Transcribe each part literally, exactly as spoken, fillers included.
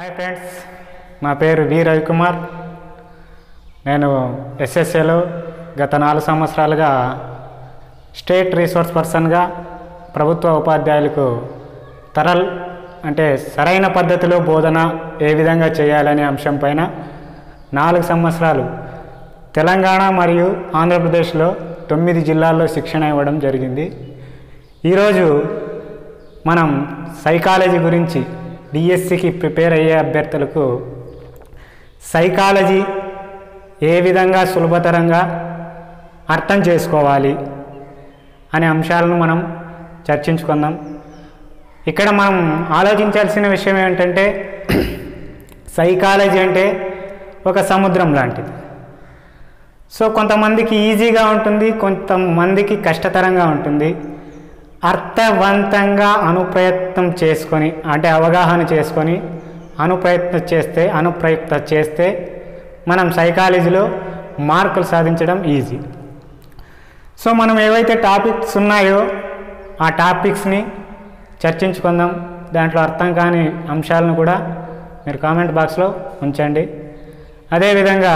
Hi friends, నా పేరు వి రవికుమార్. నేను ఎస్ఎస్ఏలో గత నాలుగు సంవత్సరాలుగా స్టేట్ రీసోర్స్ పర్సన్గా ప్రభుత్వ ఉపాధ్యాయులకు తరల్ అంటే సరైన పద్ధతిలో బోధన ఏ విధంగా చేయాలనే అంశం పైన నాలుగు సంవత్సరాలు తెలంగాణ మరియు ఆంధ్రప్రదేశ్లో తొమ్మిది జిల్లాల్లో శిక్షణ ఇవ్వడం జరిగింది. ఈరోజు మనం సైకాలజీ గురించి డిఎస్సికి ప్రిపేర్ అయ్యే అభ్యర్థులకు సైకాలజీ ఏ విధంగా సులభతరంగా అర్థం చేసుకోవాలి అనే అంశాలను మనం చర్చించుకుందాం. ఇక్కడ మనం ఆలోచించాల్సిన విషయం ఏంటంటే సైకాలజీ అంటే ఒక సముద్రం లాంటిది. సో కొంతమందికి ఈజీగా ఉంటుంది, కొంతమందికి కష్టతరంగా ఉంటుంది. అర్థవంతంగా అనుప్రయత్నం చేసుకొని అంటే అవగాహన చేసుకొని అనుప్రయత్నం చేస్తే అనుప్రయుక్త చేస్తే మనం సైకాలజీలో మార్కులు సాధించడం ఈజీ. సో మనం ఏవైతే టాపిక్స్ ఉన్నాయో ఆ టాపిక్స్ని చర్చించుకుందాం. దాంట్లో అర్థం కాని అంశాలను కూడా మీరు కామెంట్ బాక్స్లో ఉంచండి. అదేవిధంగా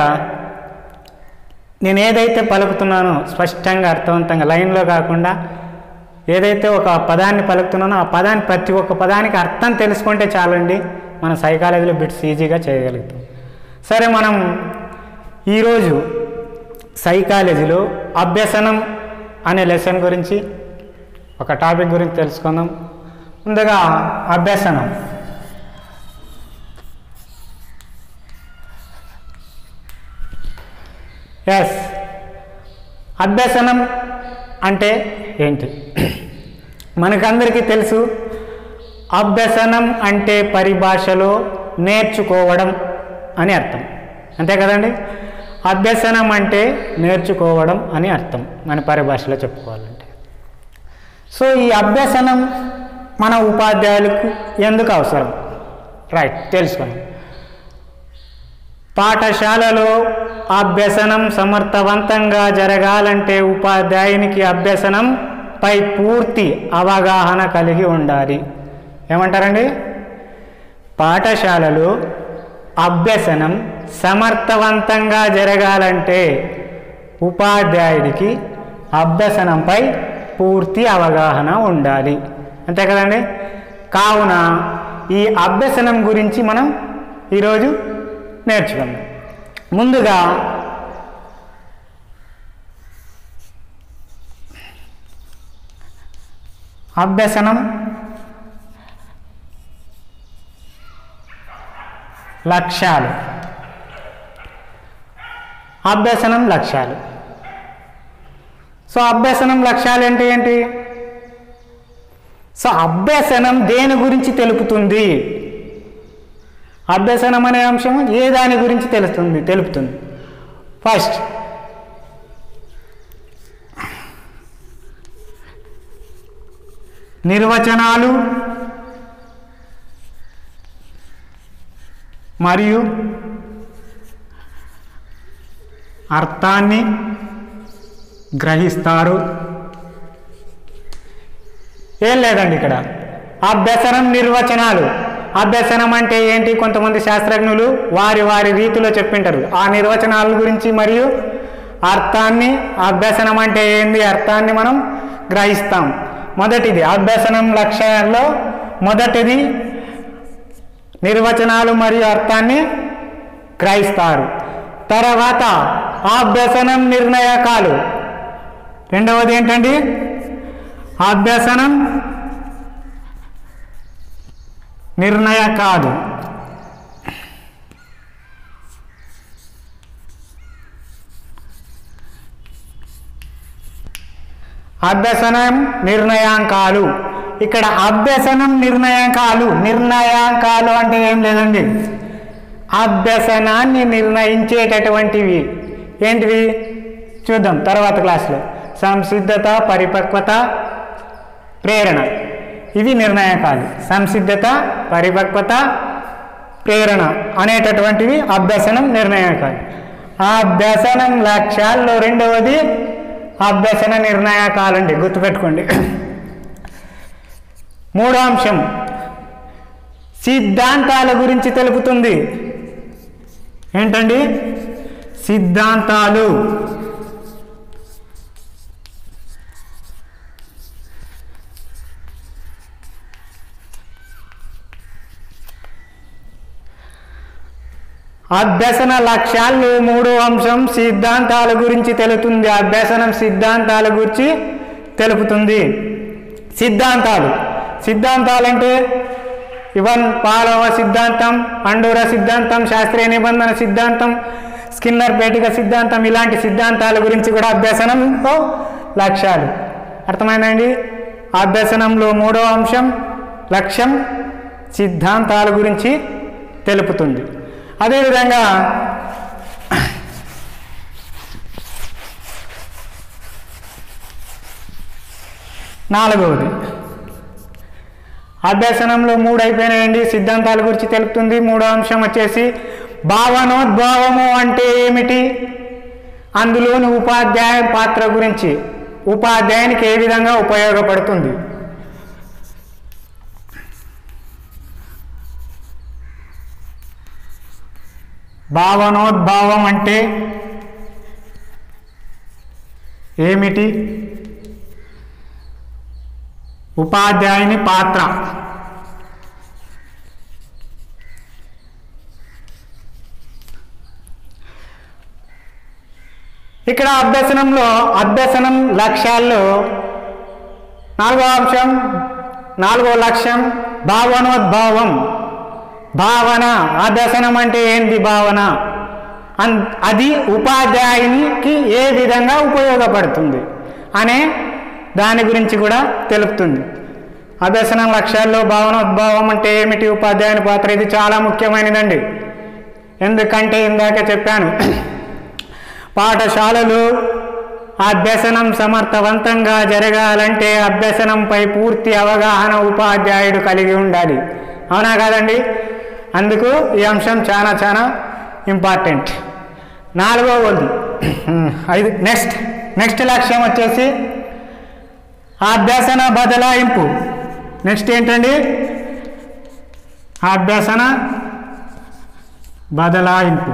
నేను ఏదైతే పలుకుతున్నానో స్పష్టంగా అర్థవంతంగా లైన్లో కాకుండా ఏదైతే ఒక పదాన్ని పలుకుతున్నానో ఆ పదాన్ని ప్రతి ఒక్క పదానికి అర్థం తెలుసుకుంటే చాలండి, మనం సైకాలజీలో బిట్స్ ఈజీగా చేయగలుగుతాం. సరే, మనం ఈరోజు సైకాలజీలో అభ్యసనం అనే లెసన్ గురించి ఒక టాపిక్ గురించి తెలుసుకుందాం. ముందుగా అభ్యసనం. ఎస్, అభ్యసనం అంటే ఏంటి? మనకందరికీ తెలుసు, అభ్యసనం అంటే పరిభాషలో నేర్చుకోవడం అని అర్థం, అంతే కదండి. అభ్యసనం అంటే నేర్చుకోవడం అని అర్థం మన పరిభాషలో చెప్పుకోవాలంటే. సో ఈ అభ్యసనం మన ఉపాధ్యాయులకు ఎందుకు అవసరం? రైట్, తెలుసుకోండి. పాఠశాలలో అభ్యసనం సమర్థవంతంగా జరగాలంటే ఉపాధ్యాయునికి అభ్యసనంపై పూర్తి అవగాహన కలిగి ఉండాలి. ఏమంటారండి? పాఠశాలలో అభ్యసనం సమర్థవంతంగా జరగాలంటే ఉపాధ్యాయుడికి అభ్యసనంపై పూర్తి అవగాహన ఉండాలి, అంతే కదండి. కావున ఈ అభ్యసనం గురించి మనం ఈరోజు నేర్చుకుందాం. ముందుగా అభ్యసనం లక్ష్యాలు. అభ్యసనం లక్ష్యాలు. సో అభ్యసనం లక్ష్యాలు అంటే ఏంటి? సో అభ్యసనం దేని గురించి తెలుపుతుంది? అభ్యసనం అనే అంశం ఏ దాని గురించి తెలుస్తుంది తెలుపుతుంది ఫస్ట్ నిర్వచనాలు మరియు అర్థాన్ని గ్రహిస్తారు. ఏం లేదండి, ఇక్కడ అభ్యసనం నిర్వచనాలు. అభ్యసనం అంటే ఏంటి? కొంతమంది శాస్త్రజ్ఞులు వారి వారి రీతిలో చెప్పింటారు ఆ నిర్వచనాల గురించి మరియు అర్థాన్ని. అభ్యసనం అంటే ఏంది, అర్థాన్ని మనం గ్రహిస్తాం. మొదటిది అభ్యసనం లక్ష్యాల్లో మొదటిది నిర్వచనాలు మరియు అర్థాన్ని గ్రహిస్తారు. తర్వాత అభ్యసనం నిర్ణాయకాలు. రెండవది ఏంటండి? అభ్యసనం నిర్ణయకాలు. అభ్యసనం నిర్ణయాంకాలు. ఇక్కడ అభ్యసనం నిర్ణయాంకాలు. నిర్ణయాంకాలు అంటే ఏం లేదండి, అభ్యసనాన్ని నిర్ణయించేటటువంటివి. ఏంటివి చూద్దాం తర్వాత క్లాస్లో. సంసిద్ధత, పరిపక్వత, ప్రేరణ, ఇవి నిర్ణాయకాలు. సంసిద్ధత, పరిపక్వత, ప్రేరణ అనేటటువంటివి అభ్యసనం నిర్ణాయకాలు. ఆ అభ్యసనం లక్ష్యాల్లో రెండవది అభ్యసన నిర్ణాయకాలండి, గుర్తుపెట్టుకోండి. మూడో అంశం సిద్ధాంతాల గురించి తెలుపుతుంది. ఏంటండి? సిద్ధాంతాలు. అభ్యసన లక్ష్యాలు మూడో అంశం సిద్ధాంతాల గురించి తెలుపుతుంది. అభ్యసనం సిద్ధాంతాల గురించి తెలుపుతుంది. సిద్ధాంతాలు సిద్ధాంతాలంటే ఇవన్ పాలవ సిద్ధాంతం, అండూర సిద్ధాంతం, శాస్త్రీయ నిబంధన సిద్ధాంతం, స్కిన్నర్ పేటిక సిద్ధాంతం, ఇలాంటి సిద్ధాంతాల గురించి కూడా అభ్యసనంలో లక్ష్యాలు. అర్థమైందండి? అభ్యసనంలో మూడో అంశం లక్ష్యం సిద్ధాంతాల గురించి తెలుపుతుంది. అదేవిధంగా నాలుగవది అభ్యసనంలో మూడు అయిపోయినాయండి. సిద్ధాంతాల గురించి తెలుపుతుంది. మూడో అంశం వచ్చేసి భావనోద్భావము అంటే ఏమిటి, అందులోని ఉపాధ్యాయ పాత్ర గురించి, ఉపాధ్యాయునికి ఏ విధంగా ఉపయోగపడుతుంది. భావనోద్భావం అంటే ఏమిటి, ఉపాధ్యాయుని పాత్ర. ఇక్కడ అభ్యసనంలో అభ్యసనం లక్ష్యాల్లో నాలుగో అంశం నాలుగో లక్ష్యం భావనోద్భావం. భావన, అభ్యసనం అంటే ఏంటి భావన, అన్ అది ఉపాధ్యాయునికి ఏ విధంగా ఉపయోగపడుతుంది అనే దాని గురించి కూడా తెలుపుతుంది. అభ్యసనం లక్ష్యాల్లో భావనోద్భావం అంటే ఏమిటి, ఉపాధ్యాయుని పాత్ర, ఇది చాలా ముఖ్యమైనదండి. ఎందుకంటే ఇందాక చెప్పాను, పాఠశాలలు అభ్యసనం సమర్థవంతంగా జరగాలంటే అభ్యసనంపై పూర్తి అవగాహన ఉపాధ్యాయుడు కలిగి ఉండాలి. అవునా కాదండి? అందుకు ఈ అంశం చాలా చాలా ఇంపార్టెంట్. నాలుగవది ఐదు నెక్స్ట్ నెక్స్ట్ లక్ష్యం వచ్చేసి అభ్యసన బదలాయింపు. నెక్స్ట్ ఏంటండి? అభ్యసన బదలాయింపు.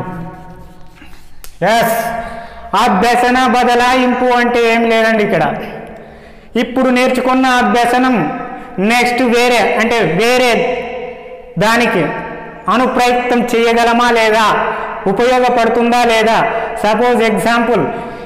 ఎస్, అభ్యసన బదలాయింపు అంటే ఏం లేదండి. ఇక్కడ ఇప్పుడు నేర్చుకున్న అభ్యసనం నెక్స్ట్ వేరే అంటే వేరే దానికి అనుప్రయుక్తం చేయగలమా లేదా, ఉపయోగపడుతుందా లేదా. సపోజ్ ఎగ్జాంపుల్,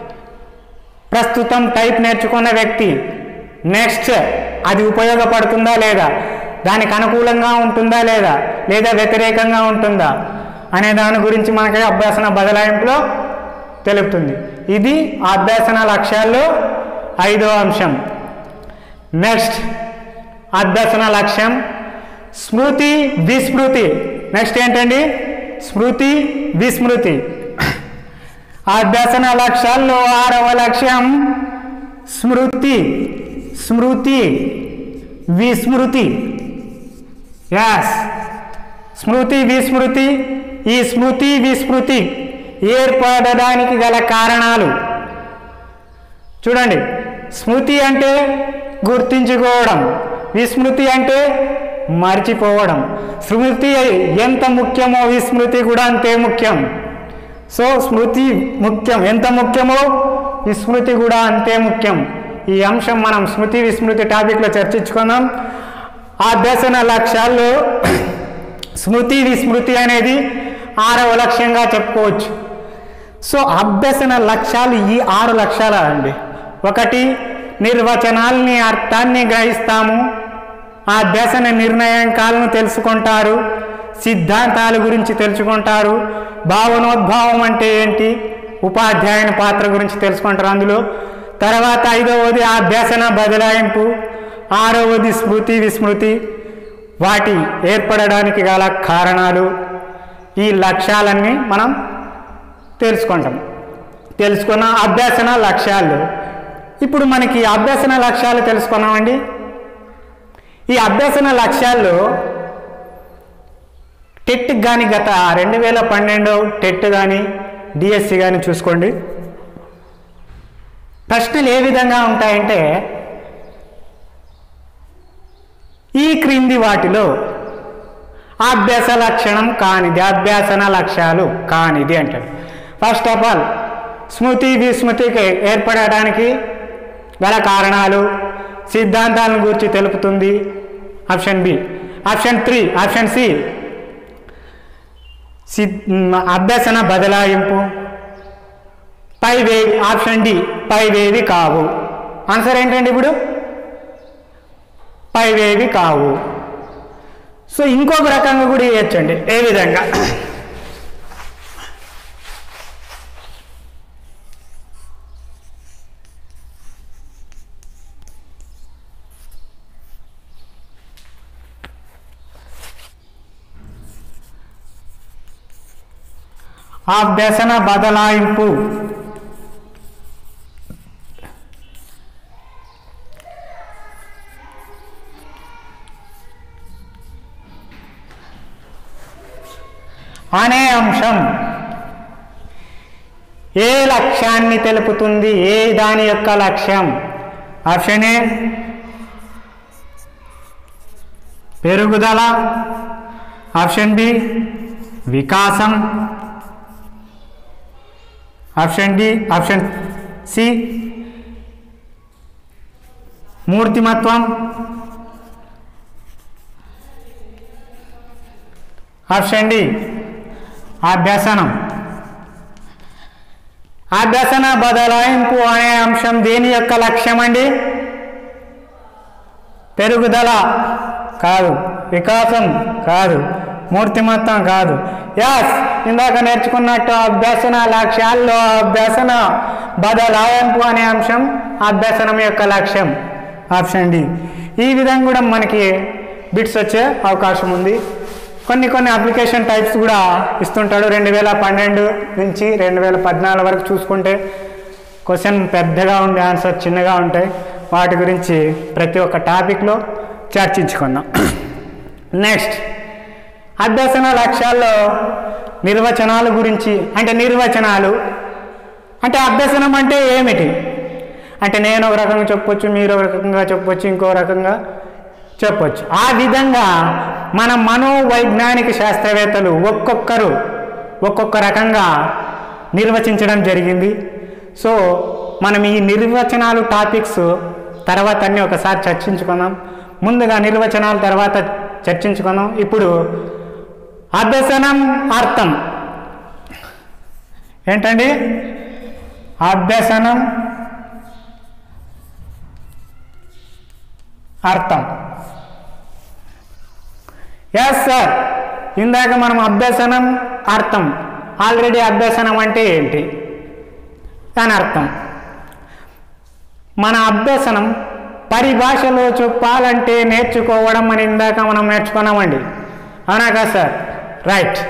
ప్రస్తుతం టైప్ నేర్చుకున్న వ్యక్తి నెక్స్ట్ అది ఉపయోగపడుతుందా లేదా, దానికి అనుకూలంగా ఉంటుందా లేదా, లేదా వ్యతిరేకంగా ఉంటుందా అనే దాని గురించి మనకి అభ్యసన బదలాయింపులో తెలుపుతుంది. ఇది అభ్యసన లక్ష్యాల్లో ఐదో అంశం. నెక్స్ట్ అభ్యసన లక్ష్యం స్మృతి విస్మృతి. నెక్స్ట్ ఏంటండి? స్మృతి విస్మృతి. అభ్యసన లక్ష్యాల్లో ఆరవ లక్ష్యం స్మృతి స్మృతి విస్మృతి. యాస్, స్మృతి విస్మృతి. ఈ స్మృతి విస్మృతి ఏర్పడడానికి గల కారణాలు చూడండి. స్మృతి అంటే గుర్తించుకోవడం, విస్మృతి అంటే మర్చిపోవడం. స్మృతి ఎంత ముఖ్యమో విస్మృతి కూడా అంతే ముఖ్యం. సో స్మృతి ముఖ్యం, ఎంత ముఖ్యమో విస్మృతి కూడా అంతే ముఖ్యం. ఈ అంశం మనం స్మృతి విస్మృతి టాపిక్లో చర్చించుకుందాం. అభ్యసన లక్ష్యాల్లో స్మృతి విస్మృతి అనేది ఆరవ లక్ష్యంగా చెప్పుకోవచ్చు. సో అభ్యసన లక్ష్యాలు ఈ ఆరు లక్ష్యాలు అండి. ఒకటి, నిర్వచనాల్ని అర్థాన్ని గ్రహిస్తాము, అభ్యసన నిర్ణయాకాలను తెలుసుకుంటారు, సిద్ధాంతాల గురించి తెలుసుకుంటారు, భావనోద్భావం అంటే ఏంటి, ఉపాధ్యాయుని పాత్ర గురించి తెలుసుకుంటారు అందులో. తర్వాత ఐదవది అభ్యసన బదలాయింపు, ఆరవది స్మృతి విస్మృతి, వాటి ఏర్పడడానికి గల కారణాలు. ఈ లక్ష్యాలన్నీ మనం తెలుసుకుంటాం. తెలుసుకున్న అభ్యసన లక్ష్యాలు. ఇప్పుడు మనకి అభ్యసన లక్ష్యాలు తెలుసుకున్నామండి. ఈ అభ్యసన లక్ష్యాల్లో టెట్ కానీ గత రెండు వేల పన్నెండు టెట్ కానీ డిఎస్సి కానీ చూసుకోండి. ప్రశ్నలు ఏ విధంగా ఉంటాయంటే, ఈ క్రింది వాటిలో అభ్యాస లక్షణం కానిది, అభ్యాసన లక్ష్యాలు కానిది అంటాడు. ఫస్ట్ ఆఫ్ ఆల్ స్మృతి విస్మృతికి ఏర్పడడానికి గల కారణాలు, సిద్ధాంతాలను గురించి తెలుపుతుంది. Option B. Option three option C అభ్యసన బదలాయింపు. పైవేవి. ఆప్షన్ డి పైవేవి కావు. ఆన్సర్ ఏంటండి ఇప్పుడు? పైవేవి కావు. సో ఇంకొక రకంగా కూడా ఇవ్వచ్చండి. ఏ విధంగా? అభ్యసన బదలాయింపు అనే అంశం ఏ లక్ష్యాన్ని తెలుపుతుంది? ఏ దాని యొక్క లక్ష్యం? ఆప్షన్ ఏ పెరుగుదల. ఆప్షన్ బి వికాసం. ఆప్షన్ డి ఆప్షన్ సి మూర్తిమత్వం. ఆప్షన్ డి అభ్యసనం. అభ్యసన బదలాయింపు అనే అంశం దేని యొక్క లక్ష్యం అండి? పెరుగుదల కాదు, వికాసం కాదు, మూర్తిమత్వం కాదు. యాస్ ఇందాక నేర్చుకున్నట్టు అభ్యసన లక్ష్యాల్లో అభ్యసన బదలాయింపు అనే అంశం అభ్యసనం యొక్క లక్ష్యం. Option D. ఈ విధంగా కూడా మనకి బిట్స్ వచ్చే అవకాశం ఉంది. కొన్ని కొన్ని అప్లికేషన్ టైప్స్ కూడా ఇస్తుంటాడు. రెండు వేల పన్నెండు నుంచి రెండు వేల పద్నాలుగు వరకు చూసుకుంటే క్వశ్చన్ పెద్దగా ఉండే ఆన్సర్ చిన్నగా ఉంటాయి. వాటి గురించి ప్రతి ఒక్క టాపిక్లో చర్చించుకుందాం. నెక్స్ట్ అభ్యసన లక్ష్యాల్లో నిర్వచనాల గురించి. అంటే నిర్వచనాలు అంటే అభ్యసనం అంటే ఏమిటి అంటే నేను ఒక రకంగా చెప్పొచ్చు, మీరు ఒక రకంగా చెప్పొచ్చు, ఇంకో రకంగా చెప్పొచ్చు. ఆ విధంగా మన మనోవైజ్ఞానిక శాస్త్రవేత్తలు ఒక్కొక్కరు ఒక్కొక్క రకంగా నిర్వచించడం జరిగింది. సో మనం ఈ నిర్వచనాలు టాపిక్స్ తర్వాత అన్నీ ఒకసారి చర్చించుకుందాం. ముందుగా నిర్వచనాల తర్వాత చర్చించుకుందాం. ఇప్పుడు అభ్యసనం అర్థం ఏంటండి? అభ్యసనం అర్థం. ఎస్ సార్, ఇందాక మనం అభ్యసనం అర్థం ఆల్రెడీ అభ్యసనం అంటే ఏంటి అని అర్థం. మన అభ్యసనం పరిభాషలో చెప్పాలంటే నేర్చుకోవడం అని ఇందాక మనం నేర్చుకున్నామండి, అవునా కదా సార్? రైట్.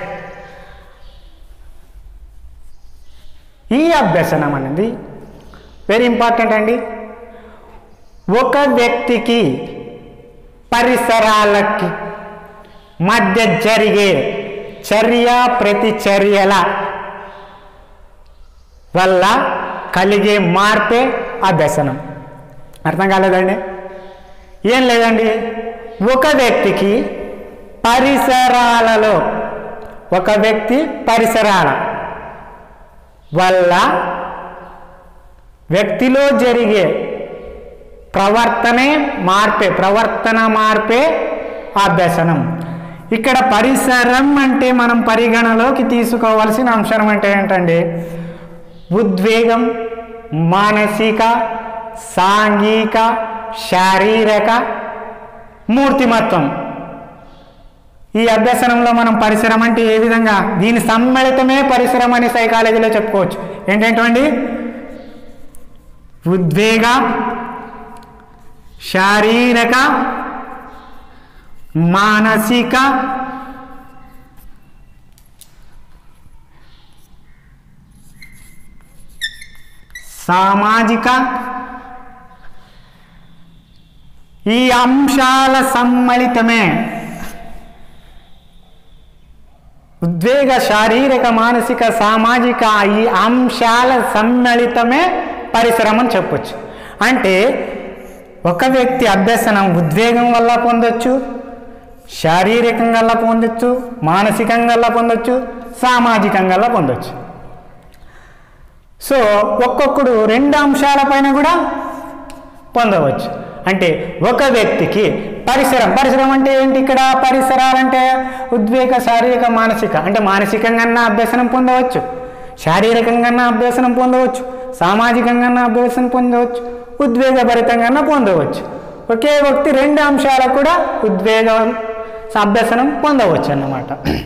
ఈ అభ్యసనం అనేది వెరీ ఇంపార్టెంట్ అండి. ఒక వ్యక్తికి పరిసరాలకి మధ్య జరిగే చర్య ప్రతిచర్యల వల్ల కలిగే మార్పే అభ్యసనం. అర్థం కాలేదండి? ఏం లేదండి, ఒక వ్యక్తికి పరిసరాలలో ఒక వ్యక్తి పరిసరాల వల్ల వ్యక్తిలో జరిగే ప్రవర్తనే మార్పే ప్రవర్తన మార్పే అభ్యసనం. ఇక్కడ పరిసరం అంటే మనం పరిగణలోకి తీసుకోవాల్సిన అంశం అంటే ఏంటండి? ఉద్వేగం, మానసిక, సాంఘిక, శారీరక, మూర్తిమత్వం. ఈ అభ్యసనంలో మనం పరిసరం అంటే ఏ విధంగా దీని సమ్మిళితమే పరిసరం అని సైకాలజీలో చెప్పుకోవచ్చు. ఏంటంటే ఉద్వేగ, శారీరక, మానసిక, సామాజిక ఈ అంశాల సమ్మిళితమే ఉద్వేగ, శారీరక, మానసిక, సామాజిక ఈ అంశాల సమ్మిళితమే పరిసరం అని చెప్పొచ్చు. అంటే ఒక వ్యక్తి అభ్యసనం ఉద్వేగం వల్ల పొందొచ్చు, శారీరకంగా పొందొచ్చు, మానసికంగా పొందొచ్చు, సామాజికంగా పొందొచ్చు. సో ఒక్కొక్కడు రెండు అంశాలపైన కూడా పొందవచ్చు. అంటే ఒక వ్యక్తికి పరిసరం పరిసరం అంటే ఏంటి? ఇక్కడ పరిసరాలంటే ఉద్వేగ, శారీరక, మానసిక. అంటే మానసికంగా అభ్యసనం పొందవచ్చు, శారీరకంగా అభ్యసనం పొందవచ్చు, సామాజికంగా అభ్యసనం పొందవచ్చు, ఉద్వేగభరితంగా పొందవచ్చు. ఒకే వ్యక్తి రెండు అంశాలకు కూడా ఉద్వేగ అభ్యసనం పొందవచ్చు అన్నమాట.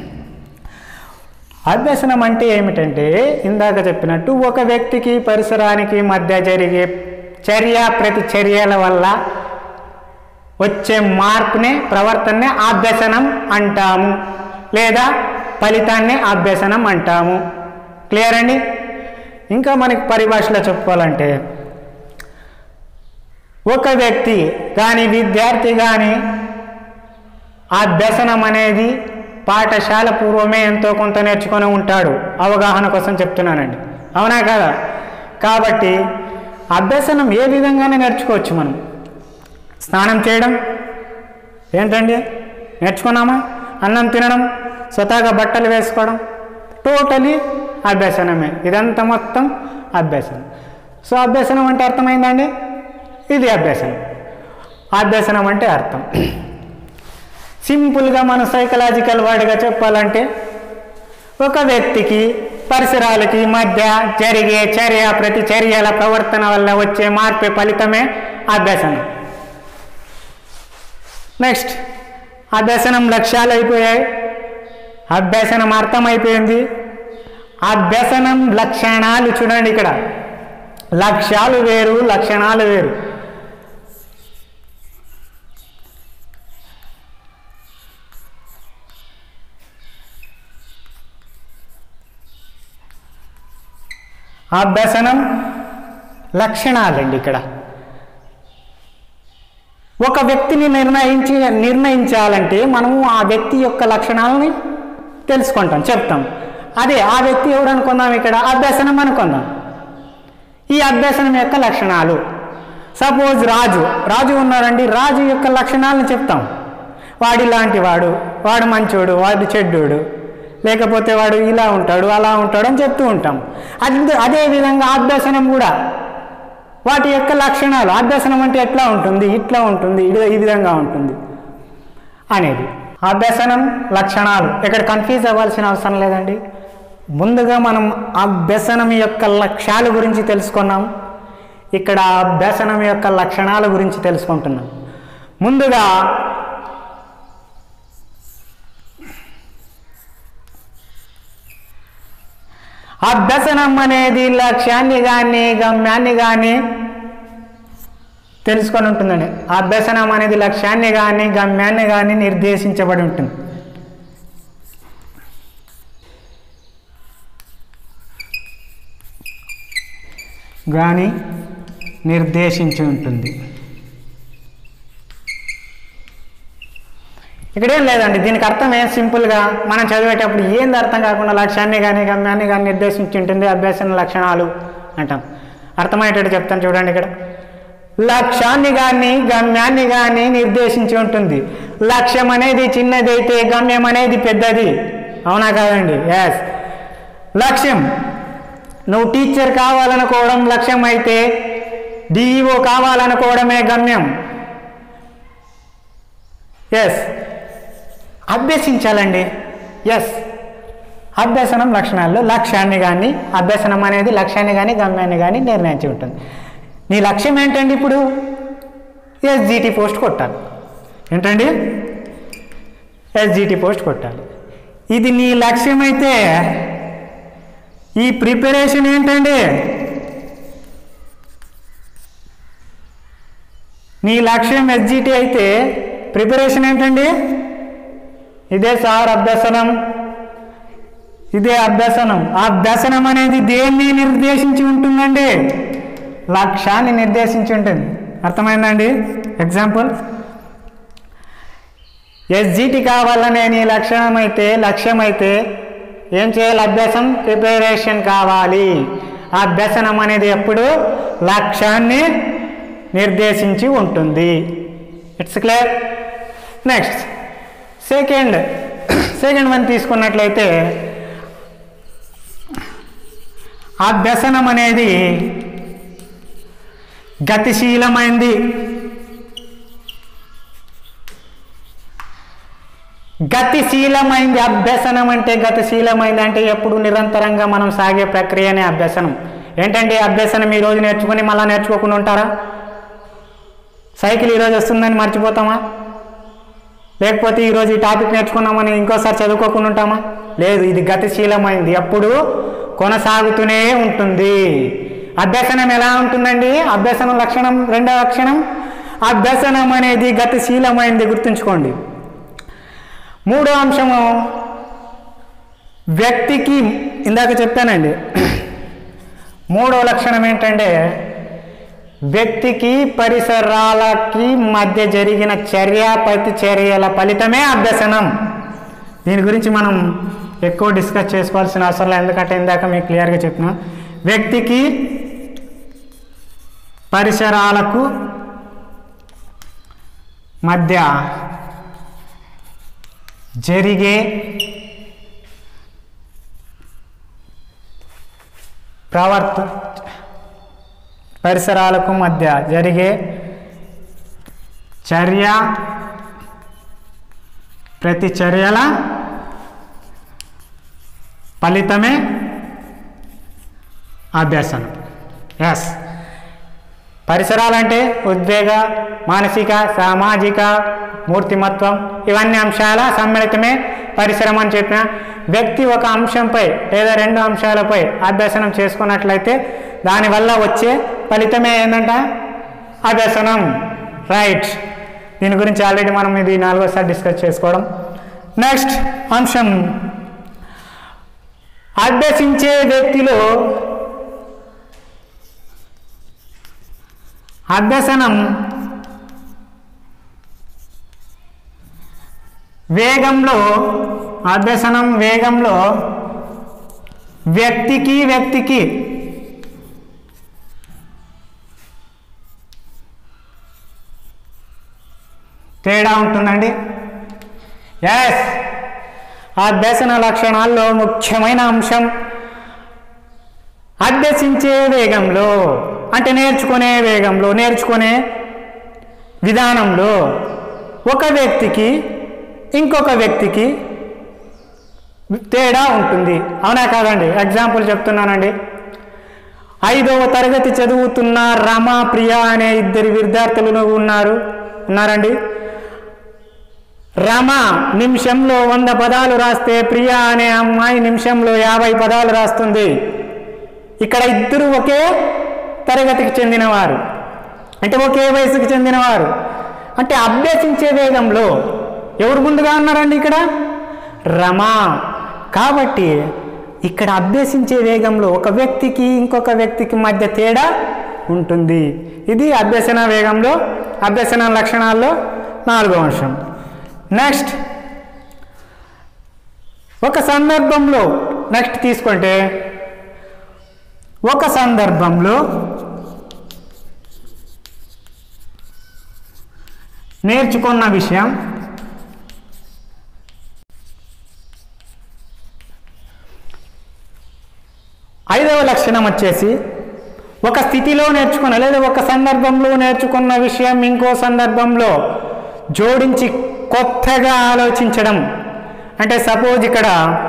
అభ్యసనం అంటే ఏమిటంటే ఇందాక చెప్పినట్టు ఒక వ్యక్తికి పరిసరానికి మధ్య జరిగే చర్య ప్రతి చర్యల వల్ల వచ్చే మార్పునే, ప్రవర్తననే అభ్యసనం అంటాము, లేదా ఫలితాన్ని అభ్యసనం అంటాము. క్లియర్ అండి? ఇంకా మనకి పరిభాషలో చెప్పుకోవాలంటే ఒక వ్యక్తి కానీ విద్యార్థి కానీ అభ్యసనం అనేది పాఠశాల పూర్వమే ఎంతో కొంత నేర్చుకొని ఉంటాడు. అవగాహన కోసం చెప్తున్నానండి, అవునా కదా? కాబట్టి అభ్యసనం ఏ విధంగానే నేర్చుకోవచ్చు. మనం స్నానం చేయడం ఏంటండి నేర్చుకున్నామా? అన్నం తినడం, స్వతహాగా బట్టలు వేసుకోవడం, టోటలీ అభ్యసనమే. ఇదంతా మొత్తం అభ్యసనం. సో అభ్యసనం అంటే అర్థమైందండి? ఇది అభ్యసనం. అభ్యసనం అంటే అర్థం సింపుల్గా మనం సైకలాజికల్ వర్డ్గా చెప్పాలంటే ఒక వ్యక్తికి పరిసరాలకి మధ్య జరిగే చర్య ప్రతి చర్యల ప్రవర్తన వల్ల వచ్చే మార్పే ఫలితమే అభ్యసనం. నెక్స్ట్ అభ్యసనం లక్ష్యాలు అయిపోయాయి, అభ్యసనం అర్థమైపోయింది. అభ్యసనం లక్షణాలు చూడండి, ఇక్కడ లక్ష్యాలు వేరు, లక్షణాలు వేరు. అభ్యసనం లక్షణాలండి. ఇక్కడ ఒక వ్యక్తిని నిర్ణయించి నిర్ణయించాలంటే మనము ఆ వ్యక్తి యొక్క లక్షణాలని తెలుసుకుంటాం, చెప్తాం. అదే ఆ వ్యక్తి ఎవరు అనుకుందాం, ఇక్కడ అభ్యసనం అనుకుందాం. ఈ అభ్యసనం యొక్క లక్షణాలు, సపోజ్ రాజు రాజు ఉన్నారండి, రాజు యొక్క లక్షణాలను చెప్తాం. వాడి లాంటి వాడు, వాడు మంచోడు, వాడు చెడ్డోడు, లేకపోతే వాడు ఇలా ఉంటాడు అలా ఉంటాడు అని చెప్తూ ఉంటాం. అది అదేవిధంగా అభ్యసనం కూడా వాటి యొక్క లక్షణాలు, అభ్యసనం అంటే ఎట్లా ఉంటుంది, ఇట్లా ఉంటుంది, ఈ విధంగా ఉంటుంది అనేది అభ్యసనం లక్షణాలు. ఇక్కడ కన్ఫ్యూజ్ అవ్వాల్సిన అవసరం లేదండి. ముందుగా మనం అభ్యసనం యొక్క లక్ష్యాల గురించి తెలుసుకున్నాం, ఇక్కడ అభ్యసనం యొక్క లక్షణాల గురించి తెలుసుకుంటున్నాం. ముందుగా అభ్యసనం అనేది లక్ష్యాన్ని కానీ గమ్యాన్ని కానీ తెలుసుకొని ఉంటుందండి. అభ్యసనం అనేది లక్ష్యాన్ని కానీ గమ్యాన్ని కానీ నిర్దేశించబడి ఉంటుంది. కానీ నిర్దేశించి ఉంటుంది. ఇక్కడేం లేదండి, దీనికి అర్థం ఏం సింపుల్గా మనం చదివేటప్పుడు ఏంది అర్థం కాకుండా లక్ష్యాన్ని కానీ గమ్యాన్ని కానీ నిర్దేశించి ఉంటుంది అభ్యసన లక్షణాలు అంటాం. అర్థమయ్యేటట్టు చెప్తాను చూడండి. ఇక్కడ లక్ష్యాన్ని కానీ గమ్యాన్ని కానీ నిర్దేశించి ఉంటుంది. లక్ష్యం అనేది చిన్నదైతే గమ్యం అనేది పెద్దది, అవునా కాదండి? ఎస్. లక్ష్యం నువ్వు టీచర్ కావాలనుకోవడం లక్ష్యం అయితే డిఈఓ కావాలనుకోవడమే గమ్యం. ఎస్, అభ్యసించాలండి. ఎస్, అభ్యసనం లక్షణాల్లో లక్ష్యాన్ని కానీ అభ్యసనం అనేది లక్ష్యాన్ని కానీ గమ్యాన్ని కానీ నిర్ణయించి ఉంటుంది. నీ లక్ష్యం ఏంటండి? ఇప్పుడు ఎస్జిటి పోస్ట్ కొట్టాలి. ఏంటండి? ఎస్జిటి పోస్ట్ కొట్టాలి. ఇది నీ లక్ష్యం అయితే ఈ ప్రిపరేషన్ ఏంటండి? నీ లక్ష్యం ఎస్జిటి అయితే ప్రిపరేషన్ ఏంటండి? ఇదే సార్ అభ్యసనం, ఇదే అభ్యసనం. అభ్యసనం అనేది దేన్ని నిర్దేశించి ఉంటుందండి? లక్ష్యాన్ని నిర్దేశించి ఉంటుంది. అర్థమైందండి? ఎగ్జాంపుల్, ఎస్జిటి కావాలనే నీ లక్ష్యం అయితే లక్ష్యం అయితే ఏం చేయాలి? అభ్యాసం ప్రిపరేషన్ కావాలి. అభ్యసనం అనేది ఎప్పుడు లక్ష్యాన్ని నిర్దేశించి ఉంటుంది. It's clear. Next, second second one తీసుకున్నట్లయితే అభ్యసనం అనేది గతిశీలమైంది. గతిశీలమైంది అభ్యసనం అంటే గతిశీలమైంది అంటే ఎప్పుడు నిరంతరంగా మనం సాగే ప్రక్రియనే అభ్యసనం. ఏంటంటే అభ్యసనం ఈరోజు నేర్చుకుని మళ్ళీ నేర్చుకోకుండా ఉంటారా? సైకిల్ ఈరోజు వస్తుందని మర్చిపోతామా? లేకపోతే ఈరోజు ఈ టాపిక్ నేర్చుకున్నామని ఇంకోసారి చదువుకోకుండా ఉంటామా? లేదు, ఇది గతిశీలమైంది, ఎప్పుడు కొనసాగుతూనే ఉంటుంది. అభ్యసనం ఎలా ఉంటుందండి? అభ్యసనం లక్షణం రెండవ లక్షణం అభ్యసనం అనేది గతిశీలమైంది, గుర్తుంచుకోండి. మూడో అంశము వ్యక్తికి, ఇందాక చెప్పానండి, మూడో లక్షణం ఏంటంటే వ్యక్తికి పరిసరాలకి మధ్య జరిగిన చర్య ప్రతిచర్యల ఫలితమే అభ్యసనం. దీని గురించి మనం ఎక్కువ డిస్కస్ చేసుకోవాల్సిన అవసరం లేదు, ఎందుకంటే ఇందాక మీకు క్లియర్గా చెప్పిన వ్యక్తికి పరిసరాలకు మధ్య జరిగే ప్రవర్త పరిసరాలకు మధ్య జరిగే చర్య ప్రతి చర్యల ఫలితమే అభ్యసనం. ఎస్, పరిసరాలంటే ఉద్వేగ, మానసిక, సామాజిక, మూర్తిమత్వం, ఇవన్నీ అంశాల సమ్మిళితమే పరిసరం అని చెప్పిన. వ్యక్తి ఒక అంశంపై లేదా రెండు అంశాలపై అభ్యసనం చేసుకున్నట్లయితే దానివల్ల వచ్చే ఫలితమే ఏంటంట? అభ్యసనం. రైట్, దీని గురించి ఆల్రెడీ మనం ఇది నాలుగోసారి డిస్కస్ చేసుకోవడం. నెక్స్ట్ అంశం, అభ్యసించే వ్యక్తిలో అభ్యసనం వేగంలో అభ్యసనం వేగంలో వ్యక్తికి వ్యక్తికి తేడా ఉంటుందండి. ఎస్, అభ్యసన లక్షణాల్లో ముఖ్యమైన అంశం అభ్యసించే వేగంలో అంటే నేర్చుకునే వేగంలో, నేర్చుకునే విధానంలో ఒక వ్యక్తికి ఇంకొక వ్యక్తికి తేడా ఉంటుంది. అవునా కాదండి? ఎగ్జాంపుల్ చెప్తున్నానండి. ఐదవ తరగతి చదువుతున్న రమ, ప్రియ అనే ఇద్దరు విద్యార్థులు ఉన్నారు ఉన్నారండి. రమ నిమిషంలో వంద పదాలు రాస్తే ప్రియ అనే అమ్మాయి నిమిషంలో యాభై పదాలు రాస్తుంది. ఇక్కడ ఇద్దరు ఒకే తరగతికి చెందినవారు, అంటే ఒకే వయసుకి చెందినవారు. అంటే అభ్యసించే వేగంలో ఎవరు ముందుగా ఉన్నారండి? ఇక్కడ రమ. కాబట్టి ఇక్కడ అభ్యసించే వేగంలో ఒక వ్యక్తికి ఇంకొక వ్యక్తికి మధ్య తేడా ఉంటుంది. ఇది అభ్యసన వేగంలో అభ్యసన లక్షణాల్లో నాలుగో అంశం. నెక్స్ట్, ఒక సందర్భంలో నెక్స్ట్ తీసుకుంటే ఒక సందర్భంలో నేర్చుకున్న విషయం ఐదవ లక్షణం వచ్చేసి ఒక స్థితిలో నేర్చుకున్న లేదా ఒక సందర్భంలో నేర్చుకున్న విషయం ఇంకో సందర్భంలో జోడించి కొత్తగా ఆలోచించడం. అంటే సపోజ్ ఇక్కడ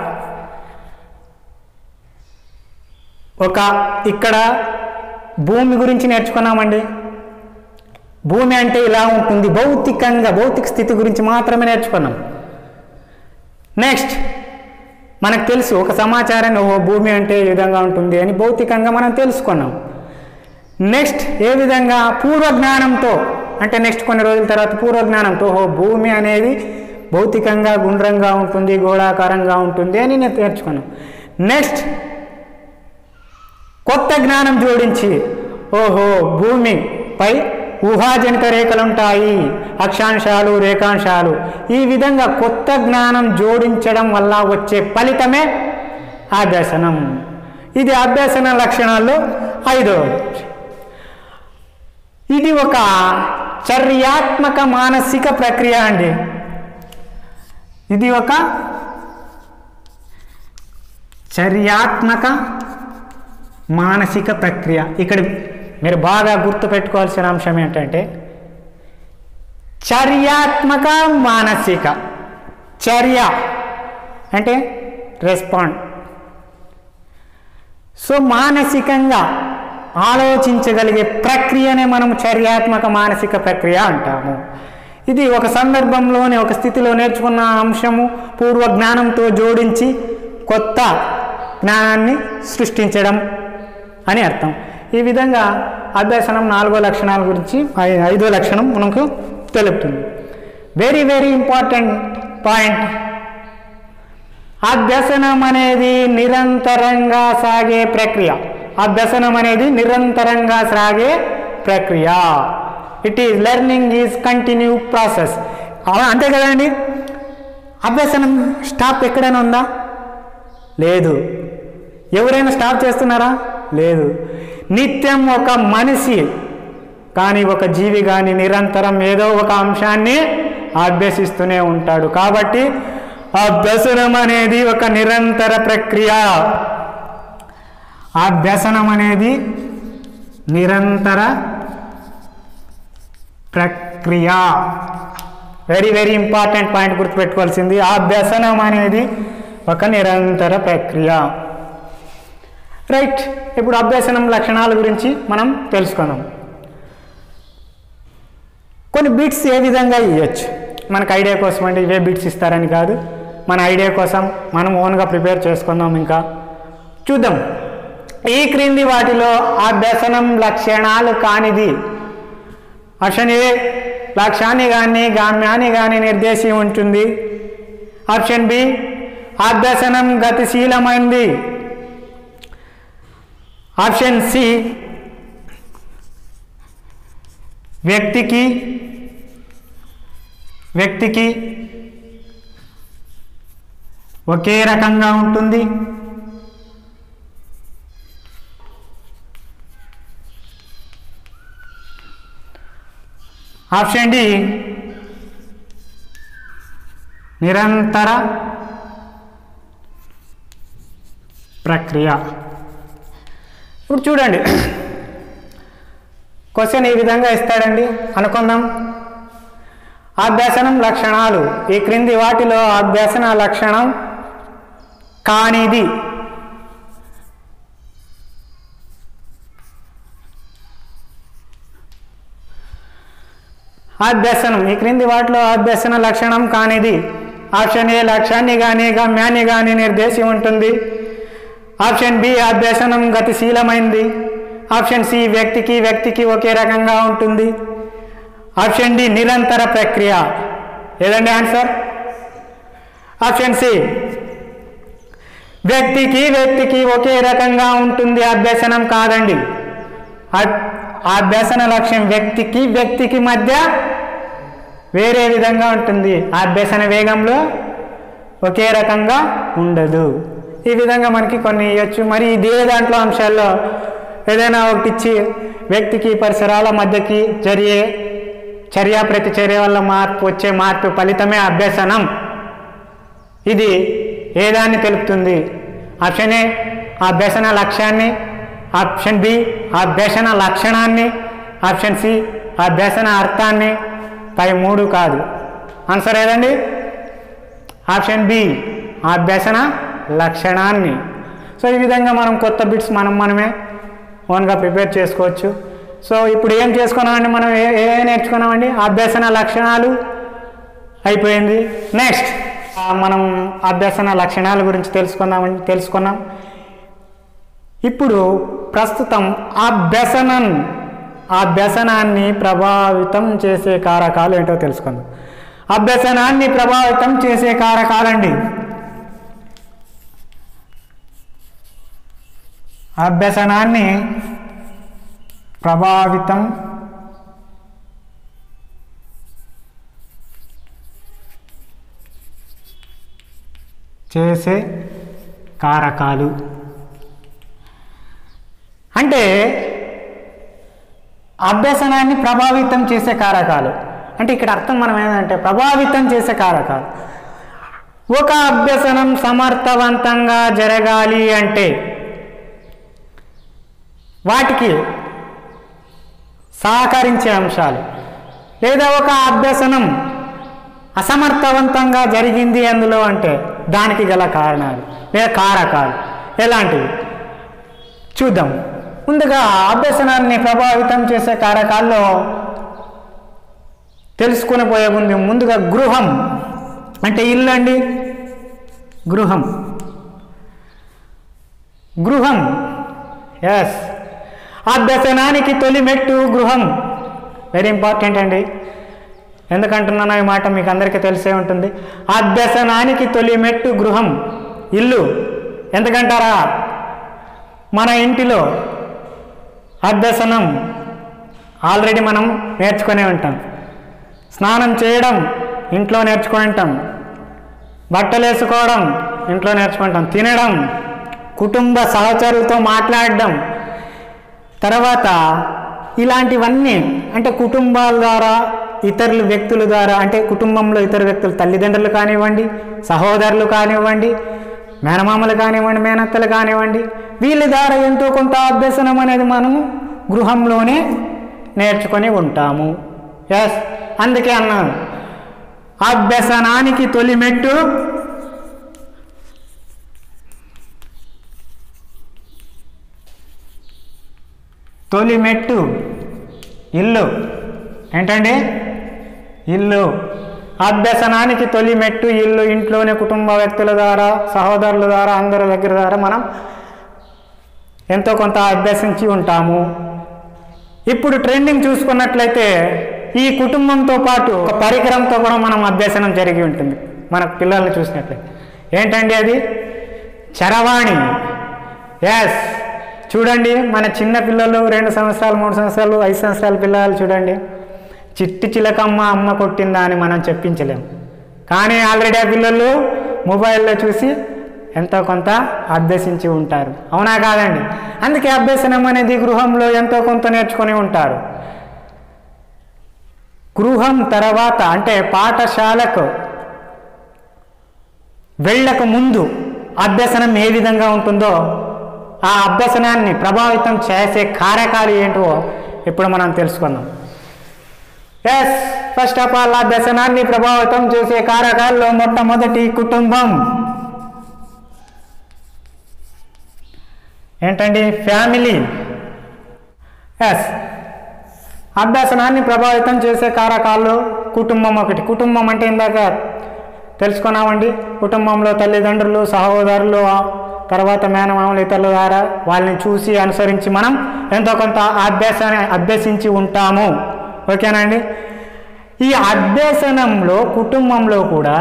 ఒక ఇక్కడ భూమి గురించి నేర్చుకున్నామండి. భూమి అంటే ఇలా ఉంటుంది, భౌతికంగా భౌతిక స్థితి గురించి మాత్రమే నేర్చుకున్నాం. నెక్స్ట్ మనకు తెలుసు ఒక సమాచారాన్ని, ఓ భూమి అంటే ఏ విధంగా ఉంటుంది అని భౌతికంగా మనం తెలుసుకున్నాం. నెక్స్ట్ ఏ విధంగా పూర్వజ్ఞానంతో, అంటే నెక్స్ట్ కొన్ని రోజుల తర్వాత పూర్వజ్ఞానంతో ఓ భూమి అనేది భౌతికంగా గుండ్రంగా ఉంటుంది, గోళాకారంగా ఉంటుంది అని నేను నేర్చుకున్నాను. నెక్స్ట్ కొత్త జ్ఞానం జోడించి ఓహో భూమిపై ఊహాజనిత రేఖలు ఉంటాయి, అక్షాంశాలు, రేఖాంశాలు, ఈ విధంగా కొత్త జ్ఞానం జోడించడం వల్ల వచ్చే ఫలితమే అభ్యసనం. ఇది అభ్యసన లక్షణాల్లో ఐదో. ఇది ఒక చర్యాత్మక మానసిక ప్రక్రియ అండి. ఇది ఒక చర్యాత్మక మానసిక ప్రక్రియ. ఇక్కడ మీరు బాగా గుర్తుపెట్టుకోవాల్సిన అంశం ఏంటంటే చర్యాత్మక మానసిక. చర్య అంటే రెస్పాండ్. సో మానసికంగా ఆలోచించగలిగే ప్రక్రియనే మనం చర్యాత్మక మానసిక ప్రక్రియ అంటాము. ఇది ఒక సందర్భంలోనే ఒక స్థితిలో నేర్చుకున్న అంశము పూర్వ జ్ఞానంతో జోడించి కొత్త జ్ఞానాన్ని సృష్టించడం అని అర్థం. ఈ విధంగా అభ్యసనం నాలుగో లక్షణాల గురించి ఐదో లక్షణం మనకు తెలుపుతుంది. Very very important point. అభ్యసనం అనేది నిరంతరంగా సాగే ప్రక్రియ. అభ్యసనం అనేది నిరంతరంగా సాగే ప్రక్రియ. It is learning is continue process. అంతే కదండి. అభ్యసనం స్టాప్ ఎక్కడైనా ఉందా? లేదు. ఎవరైనా స్టాప్ చేస్తున్నారా? లేదు. నిత్యం ఒక మనిషి కానీ ఒక జీవి కానీ నిరంతరం ఏదో ఒక అంశాన్ని అభ్యసిస్తూనే ఉంటాడు. కాబట్టి అభ్యసనం అనేది ఒక నిరంతర ప్రక్రియ. అభ్యసనం అనేది నిరంతర ప్రక్రియ. వెరీ వెరీ ఇంపార్టెంట్ పాయింట్ గుర్తుపెట్టుకోవాల్సింది. అభ్యసనం అనేది ఒక నిరంతర ప్రక్రియ. రైట్. ఇప్పుడు అభ్యసనం లక్షణాల గురించి మనం తెలుసుకుందాం. కొన్ని బిట్స్ ఏ విధంగా ఇవ్వచ్చు మనకు ఐడియా కోసం అండి. ఇవే బిట్స్ ఇస్తారని కాదు, మన ఐడియా కోసం మనం ఓన్గా ప్రిపేర్ చేసుకుందాం. ఇంకా చూద్దాం. ఈ క్రింది వాటిలో అభ్యసనం లక్షణాలు కానిది. ఆప్షన్ ఏ లక్ష్యాన్ని కానీ గమ్యాన్ని కానీ నిర్దేశి ఉంటుంది. ఆప్షన్ బి అభ్యసనం గతిశీలమైంది. ఆప్షన్ సి వ్యక్తికి వ్యక్తికి ఒకే రకంగా ఉంటుంది. ఆప్షన్ డి నిరంతర ప్రక్రియ. ఇప్పుడు చూడండి, క్వశ్చన్ ఈ విధంగా ఇస్తాడండి అనుకుందాం. అభ్యసనం లక్షణాలు. ఈ క్రింది వాటిలో అభ్యసన లక్షణం కానిది. అభ్యసనం ఈ క్రింది వాటిలో అభ్యసన లక్షణం కానిది. ఆప్షన్ ఏ లక్ష్యాన్ని కానీ గమ్యాన్ని కానీ నిర్దేశి ఉంటుంది. ఆప్షన్ బి అభ్యసనం గతిశీలమైంది. ఆప్షన్ సి వ్యక్తికి వ్యక్తికి ఒకే రకంగా ఉంటుంది. ఆప్షన్ డి నిరంతర ప్రక్రియ. ఏదండి ఆన్సర్? ఆప్షన్ సి వ్యక్తికి వ్యక్తికి ఒకే రకంగా ఉంటుంది. అభ్యసనం కాదండి. అభ్యసన లక్ష్యం వ్యక్తికి వ్యక్తికి మధ్య వేరే విధంగా ఉంటుంది. అభ్యసన వేగంలో ఒకే రకంగా ఉండదు. ఈ విధంగా మనకి కొన్ని ఇవ్వచ్చు. మరి ఇదే దాంట్లో అంశాల్లో ఏదైనా ఒకటి ఇచ్చి వ్యక్తికి పరిసరాల మధ్యకి జరిగే చర్య ప్రతిచర్య వల్ల మార్పు వచ్చే మార్పు ఫలితమే అభ్యసనం. ఇది ఏదాన్ని తెలుపుతుంది? ఆప్షన్ ఏ అభ్యసన లక్ష్యాన్ని. ఆప్షన్ బి అభ్యసన లక్షణాన్ని. ఆప్షన్ సి అభ్యసన అర్థాన్ని. పై మూడు కాదు. ఆన్సర్ ఏదండి? ఆప్షన్ బి అభ్యసన లక్షణాన్ని. సో ఈ విధంగా మనం కొత్త బిట్స్ మనం మనమే ఓన్గా ప్రిపేర్ చేసుకోవచ్చు. సో ఇప్పుడు ఏం చేసుకున్నామండి? మనం ఏ ఏ నేర్చుకున్నామండి? అభ్యసన లక్షణాలు అయిపోయింది. నెక్స్ట్ మనం అభ్యసన లక్షణాల గురించి తెలుసుకుందామండి తెలుసుకున్నాం ఇప్పుడు ప్రస్తుతం అభ్యసనం అభ్యసనాన్ని ప్రభావితం చేసే కారకాలు ఏంటో తెలుసుకుందాం. అభ్యసనాన్ని ప్రభావితం చేసే కారకాలండి. అభ్యసనాన్ని ప్రభావితం చేసే కారకాలు అంటే అభ్యసనాన్ని ప్రభావితం చేసే కారకాలు అంటే ఇక్కడ అర్థం మనం ఏంటంటే ప్రభావితం చేసే కారకాలు ఒక అభ్యసనం సమర్థవంతంగా జరగాలి అంటే వాటికి సహకరించే అంశాలు, లేదా ఒక అభ్యసనం అసమర్థవంతంగా జరిగింది అందులో అంటే దానికి గల కారణాలు లేదా కారకాలు ఎలాంటివి చూద్దాం. ముందుగా అభ్యసనాన్ని ప్రభావితం చేసే కారకాల్లో తెలుసుకుని పోయే ముందు ముందుగా గృహం అంటే ఇల్లు అండి. గృహం గృహం ఎస్ అభ్యసనానికి తొలి మెట్టు గృహం. వెరీ ఇంపార్టెంట్ అండి. ఎందుకంటున్నాను ఈ మాట మీకు అందరికీ తెలిసే ఉంటుంది. అభ్యసనానికి తొలి మెట్టు గృహం, ఇల్లు. ఎందుకంటారా, మన ఇంటిలో అభ్యసనం ఆల్రెడీ మనం నేర్చుకునే ఉంటాం. స్నానం చేయడం ఇంట్లో నేర్చుకుని ఉంటాం, బట్టలు వేసుకోవడం ఇంట్లో నేర్చుకుంటాం, తినడం, కుటుంబ సహచరులతో మాట్లాడడం, తర్వాత ఇలాంటివన్నీ అంటే కుటుంబాల ద్వారా ఇతరుల వ్యక్తుల ద్వారా అంటే కుటుంబంలో ఇతర వ్యక్తులు తల్లిదండ్రులు కానివ్వండి, సహోదరులు కానివ్వండి, మేనమామలు కానివ్వండి, మేనత్తలు కానివ్వండి, వీళ్ళ ద్వారా ఎంతో కొంత అభ్యసనం అనేది మనము గృహంలోనే నేర్చుకొని ఉంటాము. ఎస్ అందుకే అన్నాను అభ్యసనానికి తొలి మెట్టు తొలి మెట్టు ఇల్లు. ఏంటండి? ఇల్లు. అభ్యసనానికి తొలి మెట్టు ఇల్లు. ఇంట్లోనే కుటుంబ వ్యక్తుల ద్వారా, సహోదరుల ద్వారా, అందరి దగ్గర ద్వారా మనం ఎంతో కొంత అభ్యసించి ఉంటాము. ఇప్పుడు ట్రెండింగ్ చూసుకున్నట్లయితే ఈ కుటుంబంతో పాటు ఒక పరికరంతో కూడా మనం అభ్యసనం జరిగి ఉంటుంది. మన పిల్లల్ని చూసినట్లయితే ఏంటండి అది? చరవాణి. ఎస్ చూడండి, మన చిన్న పిల్లలు రెండు సంవత్సరాలు మూడు సంవత్సరాలు ఐదు సంవత్సరాల పిల్లలు చూడండి, చిట్టి చిలకమ్మ అమ్మ కొట్టిందా అని మనం చెప్పించలేము. కానీ ఆల్రెడీ ఆ పిల్లలు మొబైల్లో చూసి ఎంతో కొంత అభ్యసించి ఉంటారు. అవునా కాదండి? అందుకే అభ్యసనం అనేది గృహంలో ఎంతో కొంత నేర్చుకొని ఉంటారు. గృహం తర్వాత అంటే పాఠశాలకు వెళ్ళక ముందు అభ్యసనం ఏ విధంగా ఉంటుందో, ఆ అభ్యసనాన్ని ప్రభావితం చేసే కారకాలు ఏంటో ఇప్పుడు మనం తెలుసుకుందాం. ఎస్ ఫస్ట్ ఆఫ్ ఆల్ అభ్యసనాన్ని ప్రభావితం చేసే కారకాల్లో మొట్టమొదటి కుటుంబం. ఏంటండి? ఫ్యామిలీ. ఎస్ అభ్యసనాన్ని ప్రభావితం చేసే కారకాల్లో కుటుంబం ఒకటి. కుటుంబం అంటే ఇందాక తెలుసుకున్నామండి, కుటుంబంలో తల్లిదండ్రులు, సహోదరులు, తర్వాత మేనమామలు, ఇతరుల ద్వారా వాళ్ళని చూసి అనుసరించి మనం ఎంతో కొంత అభ్యాసాన్ని అభ్యసించి ఉంటాము. ఓకేనండి? ఈ అభ్యసనంలో కుటుంబంలో కూడా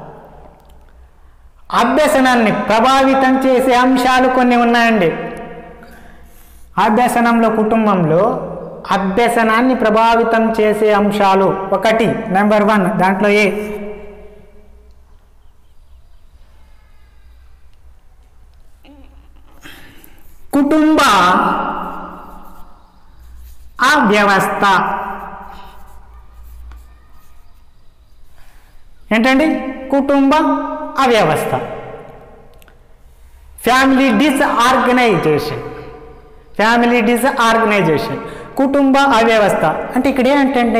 అభ్యసనాన్ని ప్రభావితం చేసే అంశాలు కొన్ని ఉన్నాయండి. అభ్యసనంలో కుటుంబంలో అభ్యసనాన్ని ప్రభావితం చేసే అంశాలు ఒకటి, నెంబర్ వన్ దాంట్లో ఏ కుటుంబ అవ్యవస్థ. ఏంటండి? కుటుంబ అవ్యవస్థ. Family disorganization. ఫ్యామిలీ డిస్ఆర్గనైజేషన్ కుటుంబ అవ్యవస్థ అంటే ఇక్కడ ఏంటంటే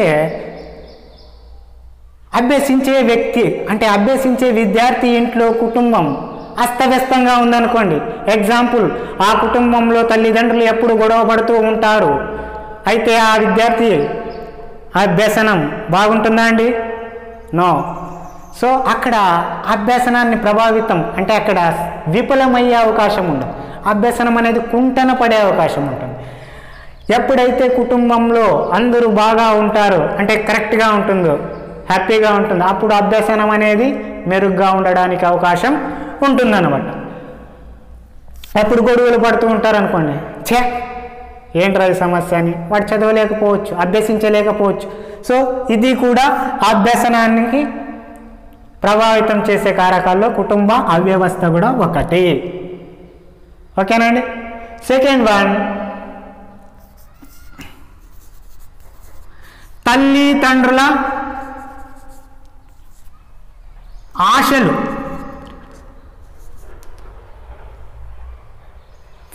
అభ్యసించే వ్యక్తి అంటే అభ్యసించే విద్యార్థి ఇంట్లో కుటుంబం అస్తవ్యస్తంగా ఉందనుకోండి. ఎగ్జాంపుల్, ఆ కుటుంబంలో తల్లిదండ్రులు ఎప్పుడు గొడవ పడుతూ ఉంటారు. అయితే ఆ విద్యార్థి అభ్యసనం బాగుంటుందా అండి? నో. సో అక్కడ అభ్యసనాన్ని ప్రభావితం అంటే అక్కడ విఫలమయ్యే అవకాశం ఉండదు. అభ్యసనం అనేది కుంటన పడే అవకాశం ఉంటుంది. ఎప్పుడైతే కుటుంబంలో అందరూ బాగా ఉంటారో అంటే కరెక్ట్గా ఉంటుందో, హ్యాపీగా ఉంటుందో, అప్పుడు అభ్యసనం అనేది మెరుగ్గా ఉండడానికి అవకాశం ఉంటుందన్నమాట. అప్పుడు గొడవలు పడుతూ ఉంటారు అనుకోండి, ఛే ఏంట్రా ఈ సమస్య అని వాడు చదవలేకపోవచ్చు, అభ్యసించలేకపోవచ్చు. సో ఇది కూడా అభ్యసనానికి ప్రభావితం చేసే కారకాల్లో కుటుంబ అవ్యవస్థ కూడా ఒకటి. ఓకేనండి? సెకండ్ వన్ తల్లిదండ్రుల ఆశలు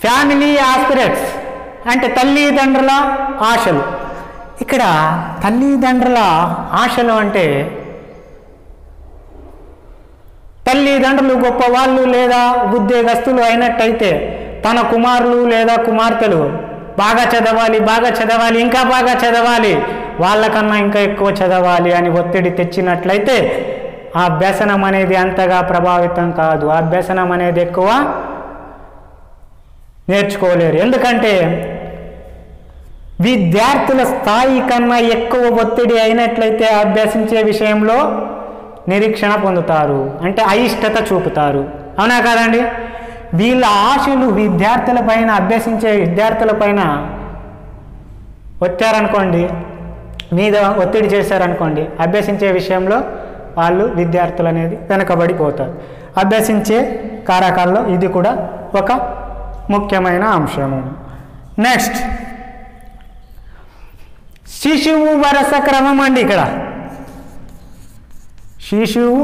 ఫ్యామిలీ ఆస్పిరేట్స్ అంటే తల్లిదండ్రుల ఆశలు. ఇక్కడ తల్లిదండ్రుల ఆశలు అంటే తల్లిదండ్రులు గొప్పవాళ్ళు లేదా ఉద్యోగస్తులు అయినట్టయితే తన కుమారులు లేదా కుమార్తెలు బాగా చదవాలి బాగా చదవాలి ఇంకా బాగా చదవాలి, వాళ్ళకన్నా ఇంకా ఎక్కువ చదవాలి అని ఒత్తిడి తెచ్చినట్లయితే ఆ అభ్యసనం అనేది అంతగా ప్రభావితం కాదు. ఆ అభ్యసనం అనేది ఎక్కువ నేర్చుకోలేరు. ఎందుకంటే విద్యార్థుల స్థాయి కన్నా ఎక్కువ ఒత్తిడి అయినట్లయితే అభ్యసించే విషయంలో నిరీక్షణ పొందుతారు, అంటే అయిష్టత చూపుతారు. అవునా కాదండి? వీళ్ళ ఆశలు విద్యార్థుల పైన అభ్యసించే విద్యార్థుల పైన వచ్చారనుకోండి, మీద ఒత్తిడి చేశారనుకోండి, అభ్యసించే విషయంలో వాళ్ళు విద్యార్థులు అనేది వెనకబడిపోతారు. అభ్యసించే కారకాల్లో ఇది కూడా ఒక ముఖ్యమైన అంశము. నెక్స్ట్ శిశువు వరస క్రమం అండి. ఇక్కడ శిశువు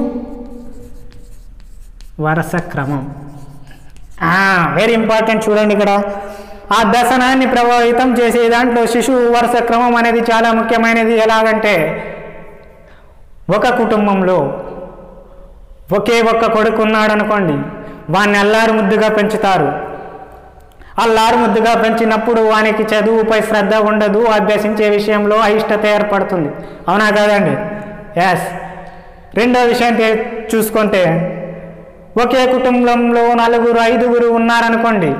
వరస క్రమం వెరీ ఇంపార్టెంట్. చూడండి, ఇక్కడ ఆ దశనాన్ని ప్రభావితం చేసే దాంట్లో శిశువు వరుస క్రమం అనేది చాలా ముఖ్యమైనది. ఎలాగంటే ఒక కుటుంబంలో ఒకే ఒక్క కొడుకు ఉన్నాడు అనుకోండి, వాడిని అల్లారు ముద్దుగా పెంచుతారు. అల్లారు ముద్దుగా పెంచినప్పుడు వానికి చదువుపై శ్రద్ధ ఉండదు, అభ్యసించే విషయంలో అయిష్టత ఏర్పడుతుంది. అవునా కాదండి? ఎస్. రెండో విషయం చూసుకుంటే ఒకే కుటుంబంలో నలుగురు ఐదుగురు ఉన్నారనుకోండి,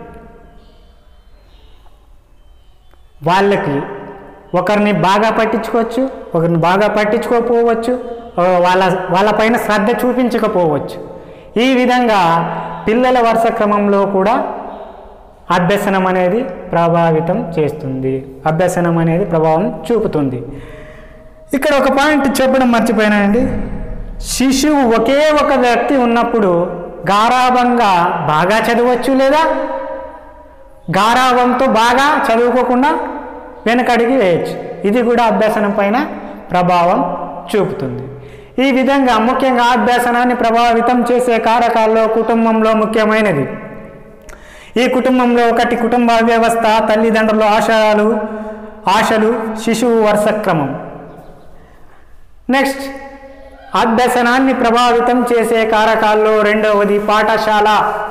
వాళ్ళకి ఒకరిని బాగా పట్టించుకోవచ్చు, ఒకరిని బాగా పట్టించుకోకపోవచ్చు, వాళ్ళ వాళ్ళపైన శ్రద్ధ చూపించకపోవచ్చు. ఈ విధంగా పిల్లల వరుస క్రమంలో కూడా అభ్యసనం అనేది ప్రభావితం చేస్తుంది, అభ్యసనం అనేది ప్రభావం చూపుతుంది. ఇక్కడ ఒక పాయింట్ చెప్పడం మర్చిపోయానండి. శిశువు ఒకే ఒక వ్యక్తి ఉన్నప్పుడు గారాబంగా బాగా చదవచ్చు, లేదా గారాబంతో బాగా చదువుకోకుండా వెనకడిగి వేయచ్చు. ఇది కూడా అభ్యసనం పైన ప్రభావం చూపుతుంది. ఈ విధంగా ముఖ్యంగా అభ్యసనాన్ని ప్రభావితం చేసే కారకాల్లో కుటుంబంలో ముఖ్యమైనది. ఈ కుటుంబంలో ఒకటి కుటుంబ వ్యవస్థ, తల్లిదండ్రుల ఆశయాలు ఆశలు శిశువు వరుస క్రమం. నెక్స్ట్ అభ్యసనాన్ని ప్రభావితం చేసే కారకాల్లో రెండవది పాఠశాల.